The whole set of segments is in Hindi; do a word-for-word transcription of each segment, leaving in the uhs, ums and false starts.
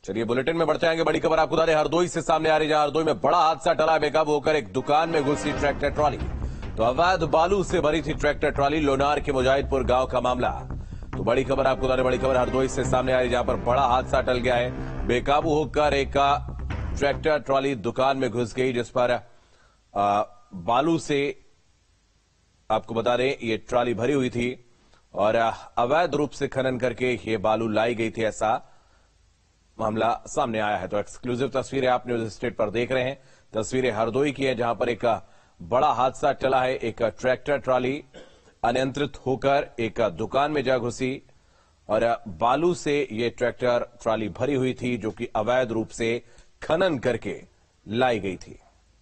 चलिए बुलेटिन में बढ़ते आएंगे। बड़ी खबर आपको बता दें, हरदोई से सामने आ रही, जहां हरदोई में बड़ा हादसा टला। बेकाबू होकर एक दुकान में घुसी ट्रैक्टर ट्रॉली। तो अवैध बालू से भरी थी ट्रैक्टर ट्रॉली। लोनार के मुजाहिदपुर गांव का मामला। तो बड़ी खबर आपको बता दें, बड़ी खबर हरदोई से सामने आ रही, जहां पर बड़ा हादसा टल गया है। बेकाबू होकर एक ट्रैक्टर ट्रॉली दुकान में घुस गई, जिस पर आ, बालू से आपको बता दें ये ट्रॉली भरी हुई थी और अवैध रूप से खनन करके ये बालू लाई गई थी, ऐसा मामला सामने आया है। तो एक्सक्लूसिव तस्वीरें आप न्यूज स्टेट पर देख रहे हैं। तस्वीरें हरदोई की हैं, जहां पर एक बड़ा हादसा टला है। एक ट्रैक्टर ट्रॉली अनियंत्रित होकर एक दुकान में जा घुसी और बालू से ये ट्रैक्टर ट्रॉली भरी हुई थी, जो कि अवैध रूप से खनन करके लाई गई थी।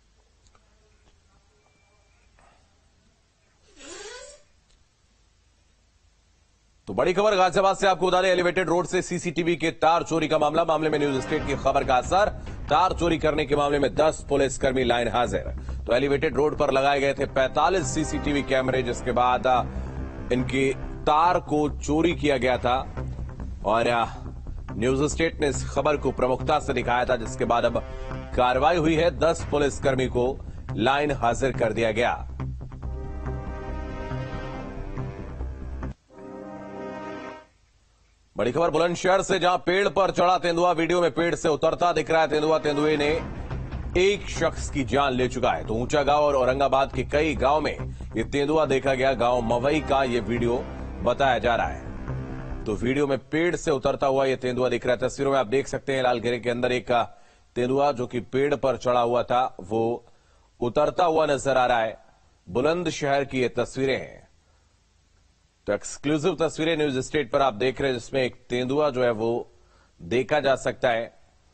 तो बड़ी खबर गाजियाबाद से आपको बता दें, एलिवेटेड रोड से सीसीटीवी के तार चोरी का मामला। मामले में न्यूज स्टेट की खबर का असर। तार चोरी करने के मामले में दस पुलिसकर्मी लाइन हाजिर। तो एलिवेटेड रोड पर लगाए गए थे पैंतालीस सीसीटीवी कैमरे, जिसके बाद इनकी तार को चोरी किया गया था और न्यूज स्टेट ने इस खबर को प्रमुखता से दिखाया था, जिसके बाद अब कार्रवाई हुई है। दस पुलिसकर्मी को लाइन हाजिर कर दिया गया। बड़ी खबर बुलंदशहर से, जहां पेड़ पर चढ़ा तेंदुआ वीडियो में पेड़ से उतरता दिख रहा है। तेंदुआ तेंदुए ने एक शख्स की जान ले चुका है। तो ऊंचा गांव और औरंगाबाद के कई गांव में ये तेंदुआ देखा गया। गांव मवई का ये वीडियो बताया जा रहा है। तो वीडियो में पेड़ से उतरता हुआ ये तेंदुआ दिख रहा है। तस्वीरों में आप देख सकते हैं, लाल घेरे के अंदर एक तेंदुआ जो कि पेड़ पर चढ़ा हुआ था, वो उतरता हुआ नजर आ रहा है। बुलंदशहर की ये तस्वीरें हैं। तो एक्सक्लूसिव तस्वीरें न्यूज स्टेट पर आप देख रहे हैं, जिसमें एक तेंदुआ जो है वो देखा जा सकता है।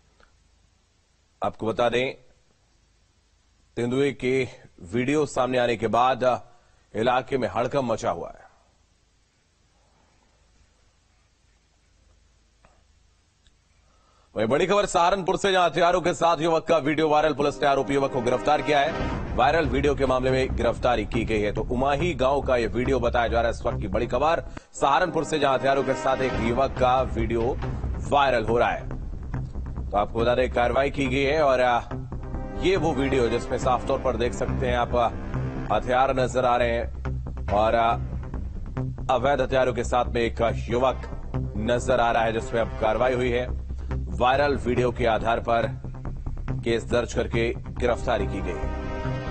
आपको बता दें, तेंदुए के वीडियो सामने आने के बाद इलाके में हड़कंप मचा हुआ है। वही बड़ी खबर सहारनपुर से, जहां हथियारों के साथ युवक का वीडियो वायरल। पुलिस ने आरोपी युवक को गिरफ्तार किया है। वायरल वीडियो के मामले में गिरफ्तारी की गई है। तो उमाही गांव का यह वीडियो बताया जा रहा है। इस वक्त की बड़ी खबर सहारनपुर से, जहां हथियारों के साथ एक युवक का वीडियो वायरल हो रहा है। तो आपको बता दें, कार्रवाई की गई है और ये वो वीडियो जिसमें साफ तौर पर देख सकते हैं आप, हथियार नजर आ रहे हैं और अवैध हथियारों के साथ में एक युवक नजर आ रहा है, जिसमें अब कार्रवाई हुई है। वायरल वीडियो के आधार पर केस दर्ज करके गिरफ्तारी की गई है।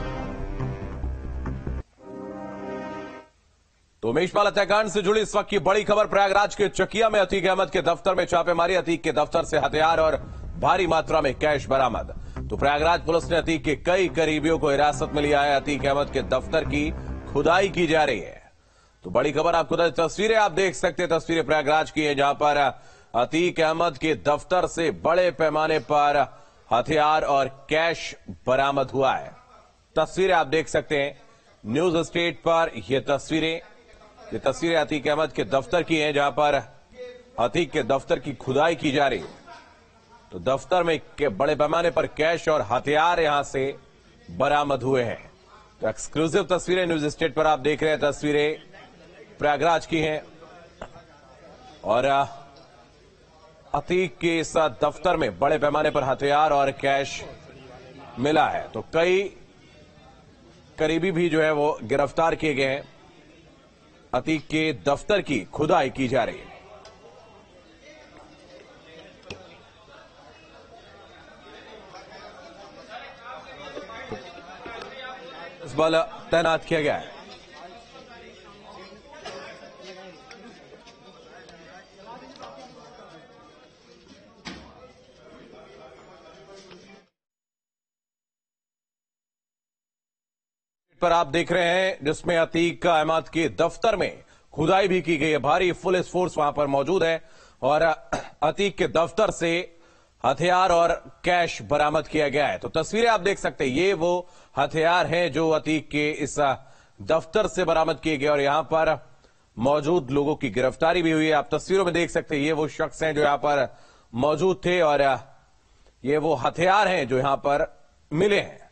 तो उमेशपाल हत्याकांड से जुड़ी इस वक्त की बड़ी खबर, प्रयागराज के चकिया में अतीक अहमद के दफ्तर में छापेमारी। अतीक के दफ्तर से हथियार और भारी मात्रा में कैश बरामद। तो प्रयागराज पुलिस ने अतीक के कई करीबियों को हिरासत में लिया है। अतीक अहमद के दफ्तर की खुदाई की जा रही है। तो बड़ी खबर आपको तस्वीरें आप देख सकते हैं, तस्वीरें प्रयागराज की है, जहां पर अतीक अहमद के दफ्तर से बड़े पैमाने पर हथियार और कैश बरामद हुआ है। तस्वीरें आप देख सकते हैं न्यूज स्टेट पर। यह तस्वीरें ये तस्वीरें अतीक अहमद के दफ्तर की हैं, जहां पर अतीक के दफ्तर की खुदाई की जा रही है। तो दफ्तर में बड़े पैमाने पर कैश और हथियार यहां से बरामद हुए हैं। तो एक्सक्लूसिव तस्वीरें न्यूज स्टेट पर आप देख रहे हैं। तस्वीरें प्रयागराज की हैं और अतीक के इस दफ्तर में बड़े पैमाने पर हथियार और कैश मिला है। तो कई करीबी भी जो है वो गिरफ्तार किए गए हैं। अतीक के दफ्तर की खुदाई की जा रही है। इस बल तैनात किया गया है। पर आप देख रहे हैं, जिसमें अतीक अहमद के दफ्तर में खुदाई भी की गई है। भारी पुलिस फोर्स वहां पर मौजूद है और अतीक के दफ्तर से हथियार और कैश बरामद किया गया है। तो तस्वीरें आप देख सकते हैं, ये वो हथियार हैं जो अतीक के इस दफ्तर से बरामद किए गए और यहां पर मौजूद लोगों की गिरफ्तारी भी हुई है। आप तस्वीरों में देख सकते हैं, ये वो शख्स हैं जो यहां पर मौजूद थे और ये वो हथियार हैं जो यहां पर मिले हैं।